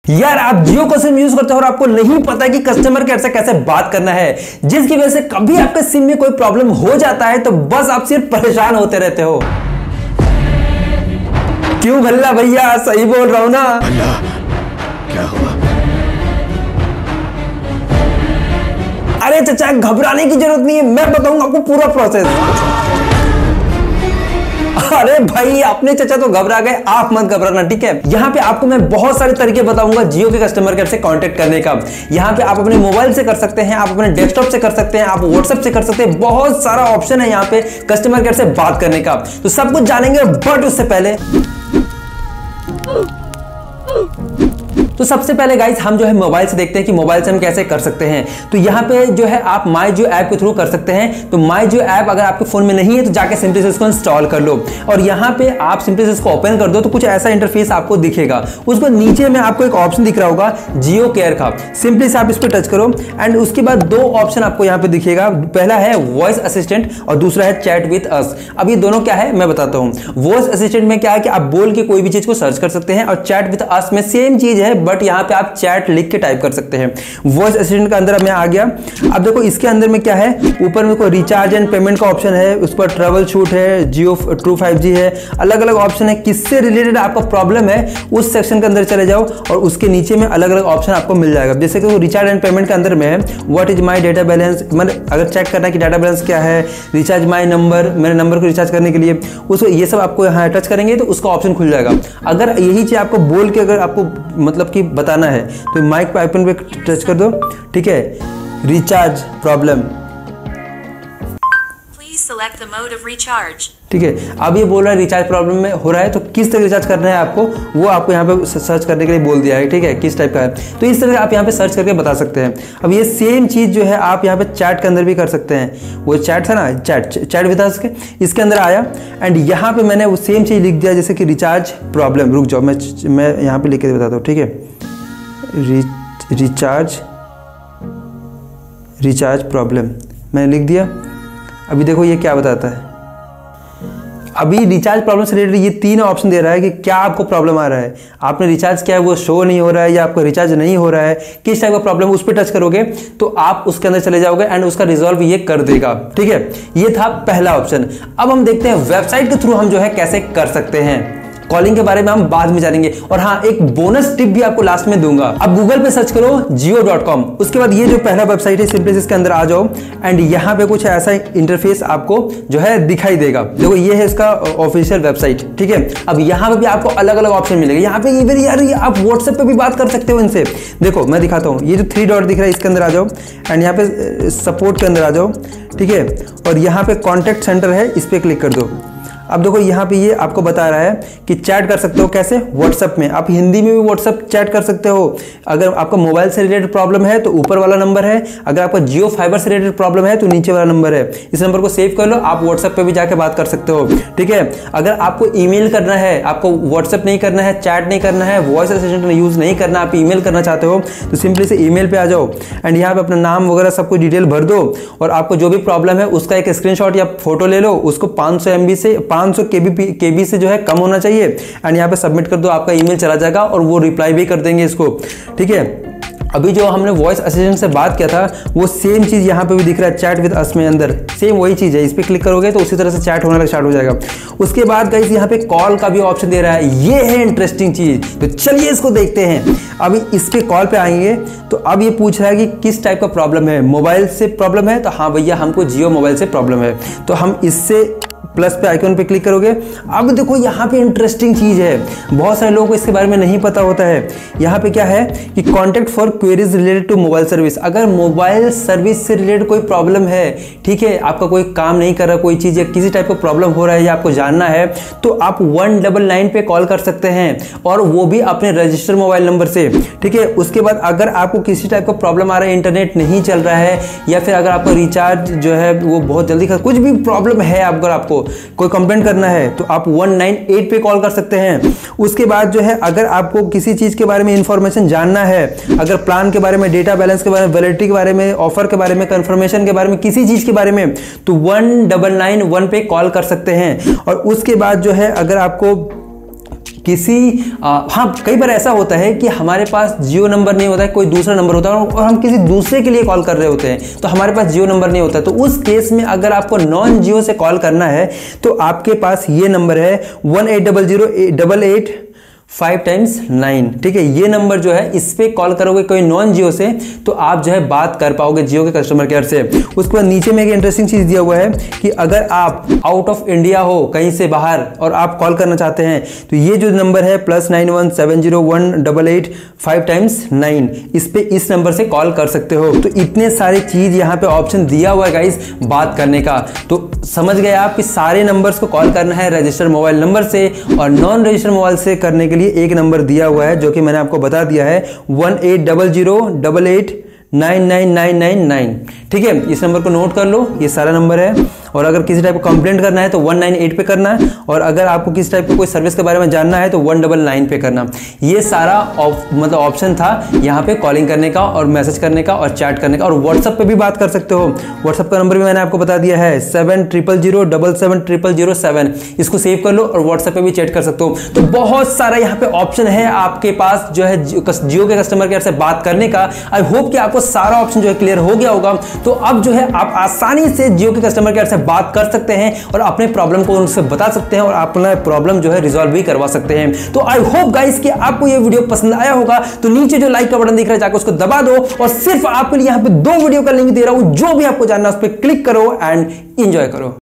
यार आप जियो को सिम यूज करते हो और आपको नहीं पता कि कस्टमर केयर से कैसे बात करना है, जिसकी वजह से कभी आपके सिम में कोई प्रॉब्लम हो जाता है तो बस आप सिर्फ परेशान होते रहते हो। क्यों भल्ला भैया, सही बोल रहा हूं ना? भल्ला क्या हुआ? अरे चाचा घबराने की जरूरत नहीं है, मैं बताऊंगा आपको पूरा प्रोसेस। अरे भाई अपने चाचा तो घबरा गए, आप मत घबराना, ठीक है। यहाँ पे आपको मैं बहुत सारे तरीके बताऊंगा जियो के कस्टमर केयर से कांटेक्ट करने का। यहाँ पे आप अपने मोबाइल से कर सकते हैं, आप अपने डेस्कटॉप से कर सकते हैं, आप व्हाट्सएप से कर सकते हैं, बहुत सारा ऑप्शन है यहाँ पे कस्टमर केयर से बात करने का। तो सब कुछ जानेंगे, बट उससे पहले सबसे पहले गाइस हम जो है मोबाइल से देखते हैं कि मोबाइल से हम कैसे कर सकते हैं। तो यहाँ पे जो है आप माई जियो ऐप के थ्रू कर सकते हैं। तो माई जियो ऐप अगर आपके फोन में नहीं है तो जाके सिंपली से इसको इंस्टॉल कर लो और यहाँ पे आप सिंपली से इसको ओपन कर दो तो कुछ ऐसा इंटरफेस आपको दिखेगा। उसको नीचे में आपको एक ऑप्शन दिख रहा होगा जियो केयर का, सिंपली से आप इस पर टच करो एंड उसके बाद दो ऑप्शन आपको यहाँ पे दिखेगा। पहला है वॉइस असिस्टेंट और दूसरा है चैट विद अस। अब ये दोनों क्या है मैं बताता हूँ। वॉइस असिस्टेंट में क्या है कि आप बोल के कोई भी चीज को सर्च कर सकते हैं और चैट विद अस में सेम चीज है बट यहाँ पे आप चैट लिख के टाइप कर सकते हैं। वॉइस असिस्टेंट का अंदर मैं आ गया। अब देखो इसके अंदर में क्या है, ऊपर में कोई रिचार्ज एंड पेमेंट का ऑप्शन है, उस पर ट्रबल शूट है, जियो ट्रू 5G है, अलग अलग ऑप्शन है। किससे रिलेटेड आपका प्रॉब्लम है उस सेक्शन के अंदर चले जाओ और उसके नीचे में अलग अलग ऑप्शन आपको मिल जाएगा। जैसे कि रिचार्ज एंड पेमेंट के अंदर में है what is my data balance, मतलब अगर चेक करना है कि डाटा बैलेंस क्या है, रिचार्ज माई नंबर, मेरे नंबर को रिचार्ज करने के लिए उसको ये सब आपको यहाँ टच करेंगे तो उसका ऑप्शन खुल जाएगा। अगर यही चीज आपको बोल के अगर आपको मतलब कि बताना है तो माइक पे आइकन पे टच कर दो, ठीक है। Recharge problem, please select the mode of recharge, ठीक है। अब ये बोल रहा है रिचार्ज प्रॉब्लम में हो रहा है तो किस तरह रिचार्ज करना है आपको वो आपको यहाँ पे सर्च करने के लिए बोल दिया है, ठीक है, किस टाइप का है। तो इस तरह से आप यहाँ पे सर्च करके बता सकते हैं। अब ये सेम चीज जो है आप यहाँ पे चैट के अंदर भी कर सकते हैं। वो चैट था ना, चैट विद अस के, इसके अंदर आया एंड यहाँ पे मैंने वो सेम चीज लिख दिया जैसे कि रिचार्ज प्रॉब्लम। रुक जाओ मैं यहाँ पे लिख के बताता हूँ, ठीक है। रिचार्ज प्रॉब्लम मैंने लिख दिया। अभी देखो ये क्या बताता है। अभी रिचार्ज प्रॉब्लम से रिलेटेड ये तीन ऑप्शन दे रहा है कि क्या आपको प्रॉब्लम आ रहा है, आपने रिचार्ज किया है वो शो नहीं हो रहा है या आपको रिचार्ज नहीं हो रहा है, किस टाइप का प्रॉब्लम, उस पर टच करोगे तो आप उसके अंदर चले जाओगे एंड उसका रिजॉल्व ये कर देगा, ठीक है। ये था पहला ऑप्शन। अब हम देखते हैं वेबसाइट के थ्रू हम जो है कैसे कर सकते हैं। कॉलिंग के बारे में हम बाद में जानेंगे और हाँ एक बोनस टिप भी आपको लास्ट में दूंगा। अब गूगल पे सर्च करो jio.com, उसके बाद ये जो पहला वेबसाइट है सिंपली इसके अंदर आ जाओ एंड यहाँ पे कुछ ऐसा इंटरफेस आपको जो है दिखाई देगा। देखो ये है इसका ऑफिशियल वेबसाइट, ठीक है। अब यहाँ पे भी आपको अलग अलग ऑप्शन मिलेगा। यहाँ पे इवन यार आप व्हाट्सएप पे भी बात कर सकते हो इनसे। देखो मैं दिखाता हूँ, ये जो 3 डॉट दिख रहा है इसके अंदर आ जाओ एंड यहाँ पे सपोर्ट के अंदर आ जाओ, ठीक है। और यहाँ पे कॉन्टेक्ट सेंटर है, इस पे क्लिक कर दो। अब देखो यहाँ पे ये आपको बता रहा है कि चैट कर सकते हो कैसे, व्हाट्सएप में। आप हिंदी में भी व्हाट्सएप चैट कर सकते हो। अगर आपका मोबाइल से रिलेटेड प्रॉब्लम है तो ऊपर वाला नंबर है, अगर आपका जियो फाइबर से रिलेटेड प्रॉब्लम है तो नीचे वाला नंबर है। इस नंबर को सेव कर लो, आप व्हाट्सएप पे भी जाके बात कर सकते हो, ठीक है। अगर आपको ईमेल करना है, आपको व्हाट्सएप नहीं करना है, चैट नहीं करना है, वॉइस असिस्टेंट यूज नहीं करना, आप ईमेल करना चाहते हो तो सिंपली से ईमेल पे आ जाओ एंड यहाँ पे अपना नाम वगैरह सब कुछ डिटेल भर दो और आपको जो भी प्रॉब्लम है उसका एक स्क्रीनशॉट या फोटो ले लो। उसको 500 MB से 500 KB से जो है कम होना चाहिए एंड यहाँ पे सबमिट कर दो, आपका ईमेल चला जाएगा और वो रिप्लाई भी कर देंगे इसको, ठीक है। अभी जो हमने वॉइस असिस्टेंट से बात किया था वो सेम चीज यहाँ पे भी दिख रहा है चैट विद अस में, अंदर सेम वही चीज है। इस पे क्लिक करोगे तो उसी तरह से चैट होना स्टार्ट हो जाएगा। उसके बाद गाइस यहाँ पे कॉल का भी ऑप्शन दे रहा है, ये है इंटरेस्टिंग चीज। तो चलिए इसको देखते हैं। अभी इस पे कॉल पे आएंगे तो अब ये पूछ रहा है कि किस टाइप का प्रॉब्लम है, मोबाइल से प्रॉब्लम है तो हाँ भैया हमको जियो मोबाइल से प्रॉब्लम है। तो हम इससे प्लस पे आइकन पे क्लिक करोगे। अब देखो यहाँ पे इंटरेस्टिंग चीज है, बहुत सारे लोगों को इसके बारे में नहीं पता होता है। यहाँ पे क्या है कि contact for queries related to mobile service. अगर मोबाइल सर्विस से रिलेटेड कोई प्रॉब्लम है, ठीक है, आपका कोई काम नहीं कर रहा, कोई चीज या किसी टाइप का प्रॉब्लम हो रहा है या आपको जानना है तो आप 199 पे कॉल कर सकते हैं और वो भी अपने रजिस्टर मोबाइल नंबर से, ठीक है। उसके बाद अगर आपको किसी टाइप का प्रॉब्लम आ रहा है, इंटरनेट नहीं चल रहा है या फिर अगर आपका रिचार्ज जो है वो बहुत जल्दी कुछ भी प्रॉब्लम है, अगर आपको कोई कंप्लेंट करना है तो आप 198 पे कॉल कर सकते हैं। उसके बाद जो है अगर आपको किसी चीज के बारे में इंफॉर्मेशन जानना है, अगर प्लान के बारे में, डेटा बैलेंस के बारे में, वैलिडिटी के बारे में, ऑफर के बारे में, कंफर्मेशन के बारे में, किसी चीज के बारे में तो 1991 पे कॉल कर सकते हैं। और उसके बाद जो है अगर आपको हाँ कई बार ऐसा होता है कि हमारे पास जियो नंबर नहीं होता है, कोई दूसरा नंबर होता है और हम किसी दूसरे के लिए कॉल कर रहे होते हैं तो हमारे पास जियो नंबर नहीं होता है। तो उस केस में अगर आपको नॉन जियो से कॉल करना है तो आपके पास ये नंबर है 1800-888-5 × 9। ठीक है, ये नंबर जो है इस पे कॉल करोगे कोई नॉन जियो से तो आप जो है बात कर पाओगे जियो के कस्टमर केयर से। उसके बाद नीचे में एक इंटरेस्टिंग चीज दिया हुआ है कि अगर आप आउट ऑफ इंडिया हो, कहीं से बाहर, और आप कॉल करना चाहते हैं तो ये जो नंबर है +91 701 888 5 × 9, इस नंबर से कॉल कर सकते हो। तो इतने सारे चीज यहाँ पे ऑप्शन दिया हुआ है गाइस बात करने का। तो समझ गए आप कि सारे नंबर्स को कॉल करना है रजिस्टर्ड मोबाइल नंबर से, और नॉन रजिस्टर्ड मोबाइल से करने के लिए एक नंबर दिया हुआ है जो कि मैंने आपको बता दिया है 1800-88-99999। ठीक है, इस नंबर को नोट कर लो, ये सारा नंबर है। और अगर किसी टाइप का कंप्लेंट करना है तो 198 पे करना है, और अगर आपको किसी टाइप का कोई सर्विस के बारे में जानना है तो 199 पे करना। ये सारा मतलब ऑप्शन था यहाँ पे कॉलिंग करने का और मैसेज करने का और चैट करने का। और व्हाट्सएप पे भी बात कर सकते हो। व्हाट्सएप का नंबर भी मैंने आपको बता दिया है 7007770007। इसको सेव कर लो और व्हाट्सएप पे भी चैट कर सकते हो। तो बहुत सारा यहाँ पे ऑप्शन है आपके पास जो है जियो के कस्टमर केयर से बात करने का। आई होप कि आपको सारा ऑप्शन जो है क्लियर हो गया होगा। तो अब जो है आप आसानी से जियो के कस्टमर केयर से बात कर सकते हैं और अपने प्रॉब्लम को उनसे बता सकते हैं और अपना प्रॉब्लम जो है रिजॉल्व भी करवा सकते हैं। तो आई होप गाइस कि आपको ये वीडियो पसंद आया होगा। तो नीचे जो लाइक का बटन दिख रहा है जाकर उसको दबा दो, और सिर्फ आपके लिए यहाँ पे 2 वीडियो का लिंक दे रहा हूं, जो भी आपको जानना है उस पर क्लिक करो एंड एंजॉय करो।